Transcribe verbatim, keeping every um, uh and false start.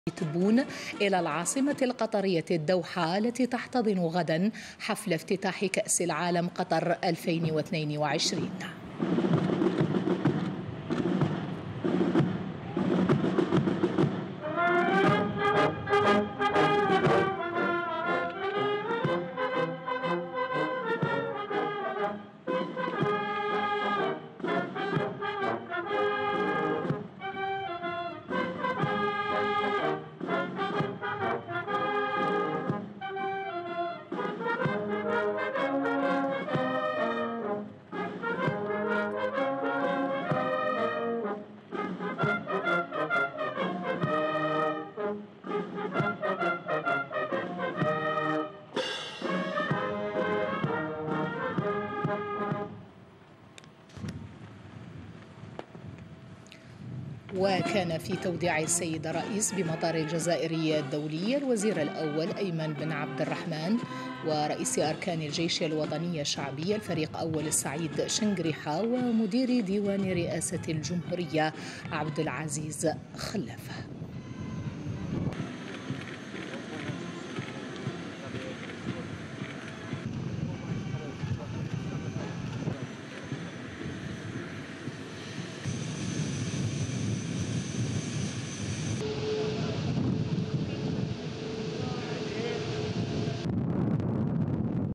تبون إلى العاصمة القطرية الدوحة التي تحتضن غدا حفل افتتاح كأس العالم قطر ألفين واثنين وعشرين. وكان في توديع السيد الرئيس بمطار الجزائري الدولي الوزير الأول أيمن بن عبد الرحمن ورئيس أركان الجيش الوطني الشعبي الفريق أول السعيد شنقريحة ومدير ديوان رئاسة الجمهورية عبد العزيز خلافة.